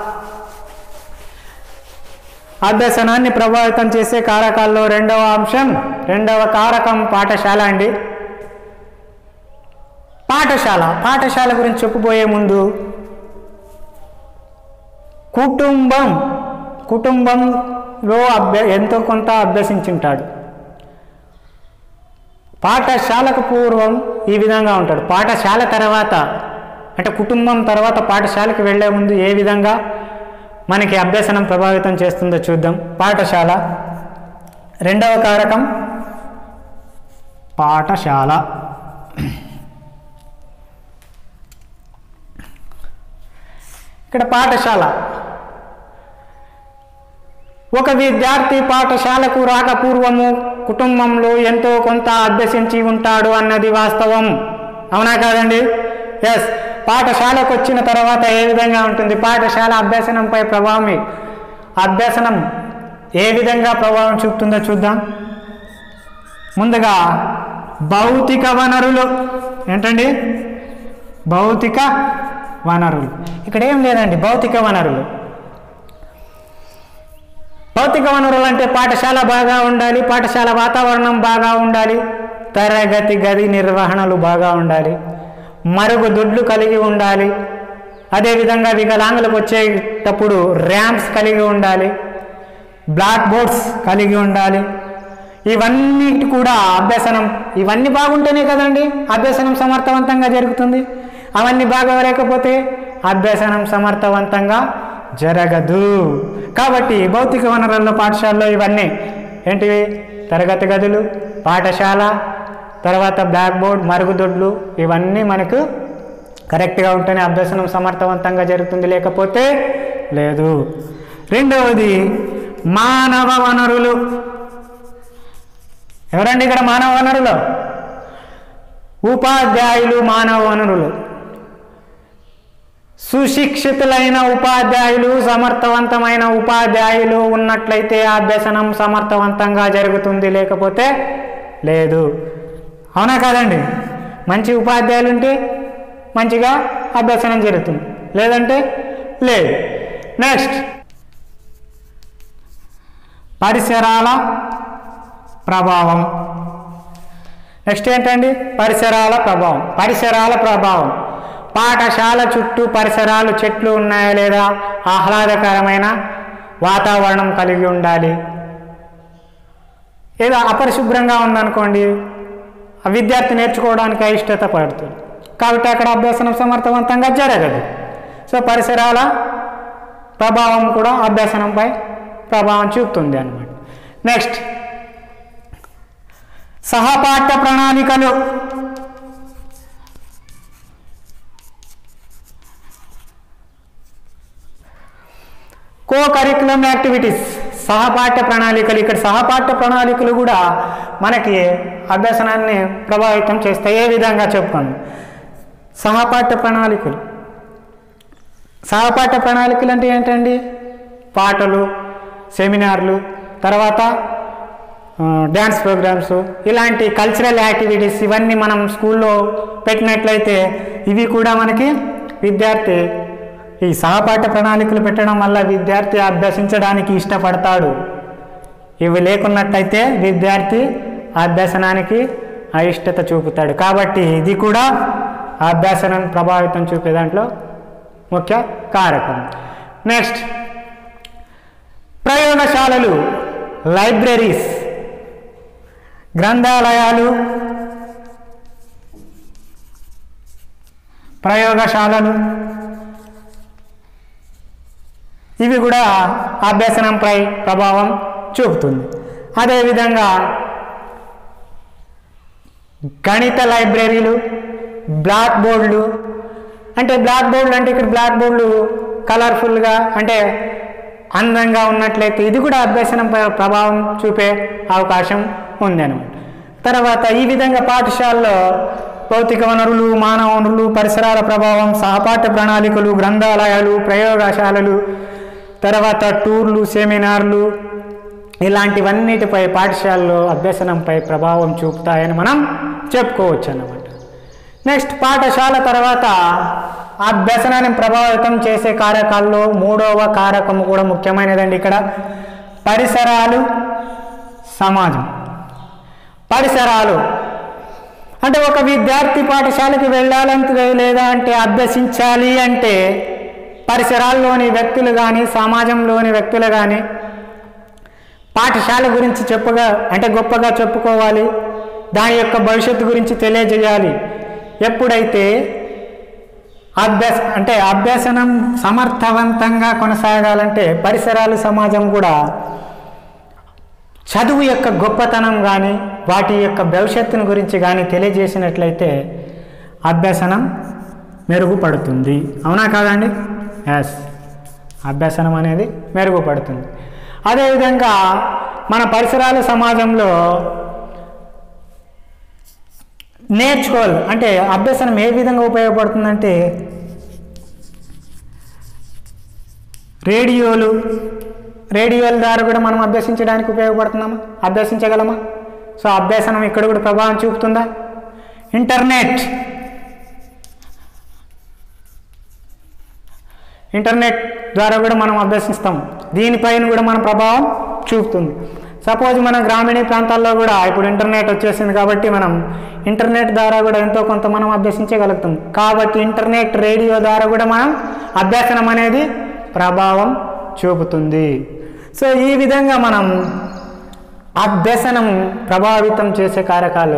అభ్యసనాన్ని ప్రభావితం చేసే కారకాల్లో రెండవ అంశం, రెండవ కారకం పాఠశాల అండి. పాఠశాల పాఠశాల గురించి చెప్పబోయే ముందు కుటుంబం కుటుంబంలో అభ్య ఎంతో కొంత అభ్యసించుంటాడు. పాఠశాలకు పూర్వం ఈ విధంగా ఉంటాడు. పాఠశాల తర్వాత అంటే కుటుంబం తర్వాత పాఠశాలకు వెళ్ళే ముందు ఏ విధంగా మనకి అభ్యసనం ప్రభావితం చేస్తుందో చూద్దాం. పాఠశాల రెండవ కారకం పాఠశాల. ఇక్కడ పాఠశాల ఒక విద్యార్థి పాఠశాలకు రాకపూర్వము కుటుంబంలో ఎంతో కొంత అభ్యసించి ఉంటాడు అన్నది వాస్తవం. అవునా కాదండి? ఎస్. పాఠశాలకు వచ్చిన తర్వాత ఏ విధంగా ఉంటుంది? పాఠశాల అభ్యసనంపై ప్రభావం అభ్యసనం ఏ విధంగా ప్రభావం చూపుతుందో చూద్దాం. ముందుగా భౌతిక వనరులు. ఏంటండి? భౌతిక వనరులు. ఇక్కడ ఏం లేదండి, భౌతిక వనరులు. భౌతిక వనరులు అంటే పాఠశాల బాగా ఉండాలి, పాఠశాల వాతావరణం బాగా ఉండాలి, తరగతి గది నిర్వహణలు బాగా ఉండాలి, మరుగుదొడ్లు కలిగి ఉండాలి, అదేవిధంగా వికలాంగులకు వచ్చేటప్పుడు ర్యాంప్స్ కలిగి ఉండాలి, బ్లాక్ బోర్డ్స్ కలిగి ఉండాలి. ఇవన్నీ కూడా అభ్యసనం, ఇవన్నీ బాగుంటేనే కదండి అభ్యసనం సమర్థవంతంగా జరుగుతుంది. అవన్నీ బాగా లేకపోతే అభ్యసనం సమర్థవంతంగా జరగదు. కాబట్టి భౌతిక వనరుల్లో పాఠశాలలో ఇవన్నీ ఏంటివి? తరగతి గదులు, పాఠశాల, తర్వాత బ్లాక్ బోర్డ్, మరుగుదొడ్లు, ఇవన్నీ మనకు కరెక్ట్గా ఉంటేనే అభ్యసనం సమర్థవంతంగా జరుగుతుంది, లేకపోతే లేదు. రెండవది మానవ వనరులు. ఎవరండి ఇక్కడ మానవ వనరులు? ఉపాధ్యాయులు మానవ వనరులు. సుశిక్షితులైన ఉపాధ్యాయులు, సమర్థవంతమైన ఉపాధ్యాయులు ఉన్నట్లయితే అభ్యసనం సమర్థవంతంగా జరుగుతుంది, లేకపోతే లేదు. అవునా కాదండి? మంచి ఉపాధ్యాయులు ఉంటే మంచిగా అభ్యసనం జరుగుతుంది, లేదంటే లేదు. నెక్స్ట్, పరిసరాల ప్రభావం. నెక్స్ట్ ఏంటండి? పరిసరాల ప్రభావం. పరిసరాల ప్రభావం పాఠశాల చుట్టూ పరిసరాలు, చెట్లు ఉన్నాయా లేదా, ఆహ్లాదకరమైన వాతావరణం కలిగి ఉండాలి. ఏదో అపరిశుభ్రంగా ఉందనుకోండి, ఆ విద్యార్థి నేర్చుకోవడానికి అయిష్టత పడుతుంది, కాబట్టి అక్కడ అభ్యసనం సమర్థవంతంగా జరగదు. సో పరిసరాల ప్రభావం కూడా అభ్యసనంపై ప్రభావం చూపుతుంది అన్నమాట. నెక్స్ట్, సహపాఠ్య ప్రణాళికలు. కో కరికులం యాక్టివిటీస్, సహపాఠ్య ప్రణాళికలు. ఇక్కడ సహపాఠ్య ప్రణాళికలు కూడా మనకి అభ్యసనాన్ని ప్రభావితం చేస్తాయి. ఏ విధంగా చెప్పుకోండి? సహపాఠ్య ప్రణాళికలు సహపాఠ్య ప్రణాళికలు అంటే ఏంటండి? పాటలు, సెమినార్లు, తర్వాత డ్యాన్స్ ప్రోగ్రామ్స్, ఇలాంటి కల్చరల్ యాక్టివిటీస్ ఇవన్నీ మనం స్కూల్లో పెట్టినట్లయితే ఇవి కూడా మనకి విద్యార్థి ఈ సహపాఠ్య ప్రణాళికలు పెట్టడం వల్ల విద్యార్థి అభ్యసించడానికి ఇష్టపడతాడు. ఇవి లేకున్నట్లయితే విద్యార్థి అభ్యసనానికి అయిష్టత చూపుతాడు. కాబట్టి ఇది కూడా అభ్యసనాన్ని ప్రభావితం చూపే దాంట్లో ముఖ్య కారకం. నెక్స్ట్, ప్రయోగశాలలు, లైబ్రరీస్, గ్రంథాలయాలు, ప్రయోగశాలలు ఇవి కూడా అభ్యసనంపై ప్రభావం చూపుతుంది. అదేవిధంగా గణిత లైబ్రరీలు, బ్లాక్ బోర్డులు. అంటే బ్లాక్ బోర్డులు అంటే ఇక్కడ బ్లాక్ బోర్డులు కలర్ఫుల్గా అంటే అందంగా ఉన్నట్లయితే ఇది కూడా అభ్యసనంపై ప్రభావం చూపే అవకాశం ఉందన్నమాట. తర్వాత ఈ విధంగా పాఠశాలలో భౌతిక వనరులు, మానవ వనరులు, పరిసరాల ప్రభావం, సహపాఠ్య ప్రణాళికలు, గ్రంథాలయాలు, ప్రయోగశాలలు, తర్వాత టూర్లు, సెమినార్లు ఇలాంటివన్నిటిపై పాఠశాలలో అభ్యసనంపై ప్రభావం చూపుతాయని మనం చెప్పుకోవచ్చు అన్నమాట. నెక్స్ట్, పాఠశాల తర్వాత అభ్యసనాన్ని ప్రభావితం చేసే కారకాల్లో మూడవ కారకం కూడా ముఖ్యమైనదండి. ఇక్కడ పరిసరాలు, సమాజం. పరిసరాలు అంటే ఒక విద్యార్థి పాఠశాలకు వెళ్ళాలంటే లేదా అంటే అభ్యసించాలి అంటే పరిసరాల్లోని వ్యక్తులు కానీ సమాజంలోని వ్యక్తులు కానీ పాఠశాల గురించి చెప్పగా అంటే గొప్పగా చెప్పుకోవాలి, దాని యొక్క భవిష్యత్తు గురించి తెలియజేయాలి. ఎప్పుడైతే అభ్యాస అంటే అభ్యసనం సమర్థవంతంగా కొనసాగాలంటే పరిసరాలు, సమాజం కూడా చదువు యొక్క గొప్పతనం కానీ వాటి యొక్క భవిష్యత్తును గురించి కానీ తెలియజేసినట్లయితే అభ్యసనం మెరుగుపడుతుంది. అవునా కాదండి? ఎస్, అభ్యసనం అనేది మెరుగుపడుతుంది. అదేవిధంగా మన పరిసరాల సమాజంలో నేర్చుకోవాలి అంటే అభ్యసనం ఏ విధంగా ఉపయోగపడుతుందంటే రేడియోలు రేడియోల ద్వారా కూడా మనం అభ్యసించడానికి ఉపయోగపడుతున్నామా? అభ్యసించగలమా? సో అభ్యసనం ఇక్కడ కూడా ప్రభావం చూపుతుందా? ఇంటర్నెట్ ఇంటర్నెట్ ద్వారా కూడా మనం అభ్యసిస్తాం, దీనిపైన కూడా మన ప్రభావం చూపుతుంది. సపోజ్ మన గ్రామీణ ప్రాంతాల్లో కూడా ఇప్పుడు ఇంటర్నెట్ వచ్చేసింది కాబట్టి మనం ఇంటర్నెట్ ద్వారా కూడా ఎంతో కొంత మనం అభ్యసించగలుగుతాం. కాబట్టి ఇంటర్నెట్, రేడియో ద్వారా కూడా మనం అభ్యసనం అనేది ప్రభావం చూపుతుంది. సో ఈ విధంగా మనం అభ్యసనం ప్రభావితం చేసే కారకాలు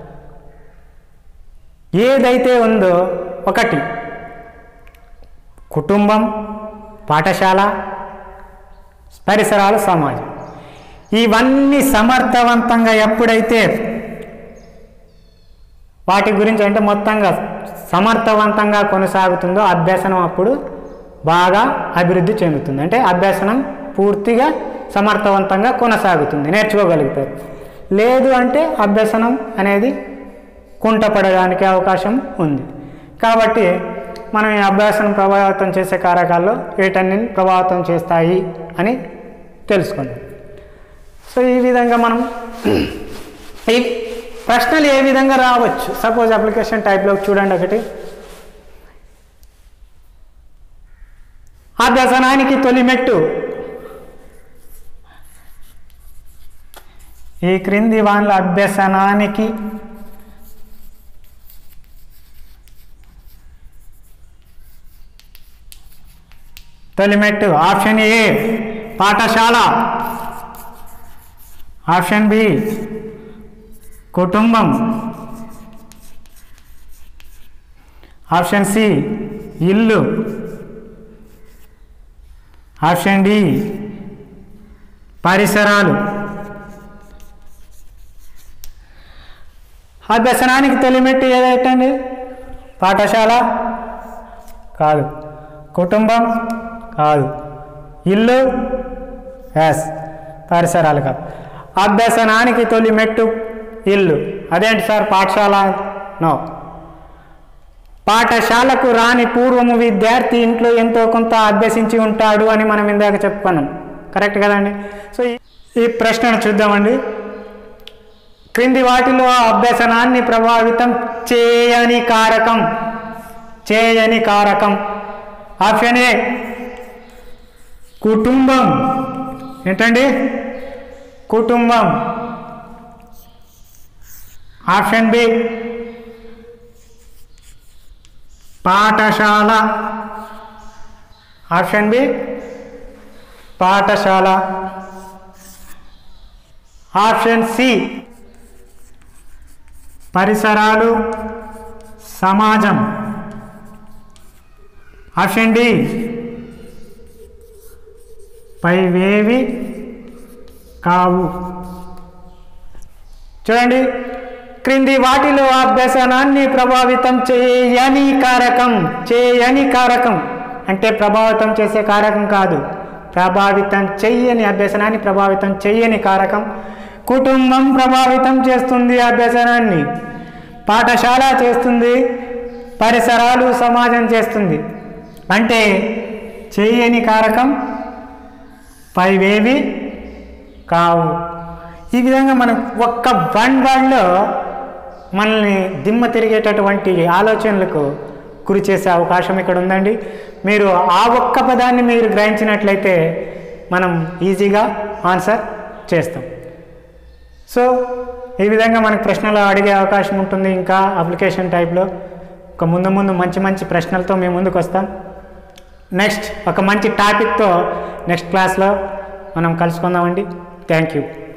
ఏదైతే ఉందో ఒకటి కుటుంబం, పాఠశాల, పరిసరాలు, సమాజం. ఇవన్నీ సమర్థవంతంగా ఎప్పుడైతే వాటి గురించి అంటే మొత్తంగా సమర్థవంతంగా కొనసాగుతుందో అభ్యసనం అప్పుడు బాగా అభివృద్ధి చెందుతుంది. అంటే అభ్యసనం పూర్తిగా సమర్థవంతంగా కొనసాగుతుంది, నేర్చుకోగలుగుతారు. లేదు అంటే అభ్యసనం అనేది కుంటపడడానికి అవకాశం ఉంది. కాబట్టి మనం ఈ అభ్యాసం ప్రభావితం చేసే కారకాల్లో వీటన్ని ప్రభావితం చేస్తాయి అని తెలుసుకుందాం. సో ఈ విధంగా మనం ఈ ప్రశ్నలు ఏ విధంగా రావచ్చు. సపోజ్ అప్లికేషన్ టైప్లో చూడండి. ఒకటి, అభ్యసనానికి తొలిమెట్టు ఈ క్రింది వాళ్ళ అభ్యసనానికి తొలిమెట్టు. ఆప్షన్ ఏ పాఠశాల, ఆప్షన్ బి కుటుంబం, ఆప్షన్ సి ఇల్లు, ఆప్షన్ డి పరిసరాలు. అభ్యసనానికి తొలిమెట్టు ఏదైతే పాఠశాల కాదు, కుటుంబం కాదు, ఇల్లు ఎస్, పరిసరాలు కాదు. అభ్యసనానికి తొలిమెట్టు ఇల్లు. అదేంటి సార్ పాఠశాల? నో. పాఠశాలకు రాని పూర్వము విద్యార్థి ఇంట్లో ఎంతో కొంత అభ్యసించి ఉంటాడు అని మనం ఇందాక చెప్పుకున్నాం. కరెక్ట్ కదండి? సో ఈ ప్రశ్నను చూద్దామండి. క్రింది వాటిలో అభ్యసనాన్ని ప్రభావితం చేయని కారకం, చేయని కారకం. ఆప్షన్ ఏ కుటుంబం. ఏంటండి? కుటుంబం. ఆప్షన్ బి పాఠశాల, ఆప్షన్ బి పాఠశాల. ఆప్షన్ సి పరిసరాలు, సమాజం. ఆప్షన్ డి పైవేవి కావు. చూడండి, క్రింది వాటిలో అభ్యసనాన్ని ప్రభావితం చేయని కారకం. చేయని కారకం అంటే ప్రభావితం చేసే కారకం కాదు, ప్రభావితం చెయ్యని, అభ్యసనాన్ని ప్రభావితం చెయ్యని కారకం. కుటుంబం ప్రభావితం చేస్తుంది అభ్యసనాన్ని, పాఠశాల చేస్తుంది, పరిసరాలు, సమాజం చేస్తుంది. అంటే చెయ్యని కారకం పైవేవి కావు. ఈ విధంగా మనం ఒక్క వన్ వర్డ్లో మనల్ని దిమ్మ తిరిగేటటువంటి ఆలోచనలకు గురి చేసే అవకాశం ఇక్కడ ఉందండి. మీరు ఆ ఒక్క పదాన్ని మీరు గ్రహించినట్లయితే మనం ఈజీగా ఆన్సర్ చేస్తాం. సో ఈ విధంగా మనకు ప్రశ్నలు అడిగే అవకాశం ఉంటుంది. ఇంకా అప్లికేషన్ టైప్లో ఒక ముందు ముందు మంచి మంచి ప్రశ్నలతో మేము ముందుకు వస్తాం. నెక్స్ట్ ఒక మంచి టాపిక్తో నెక్స్ట్ క్లాస్లో మనం కలుసుకుందామండి. Thank you.